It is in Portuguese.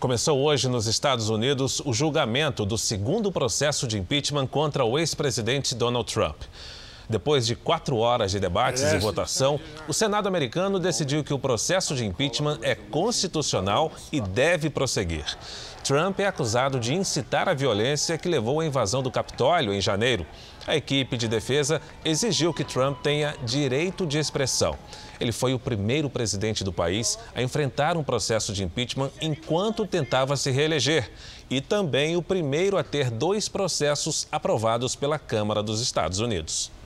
Começou hoje nos Estados Unidos o julgamento do segundo processo de impeachment contra o ex-presidente Donald Trump. Depois de 4 horas de debates e votação, o Senado americano decidiu que o processo de impeachment é constitucional e deve prosseguir. Trump é acusado de incitar a violência que levou à invasão do Capitólio em janeiro. A equipe de defesa exigiu que Trump tenha direito de expressão. Ele foi o primeiro presidente do país a enfrentar um processo de impeachment enquanto tentava se reeleger e também o primeiro a ter 2 processos aprovados pela Câmara dos Estados Unidos.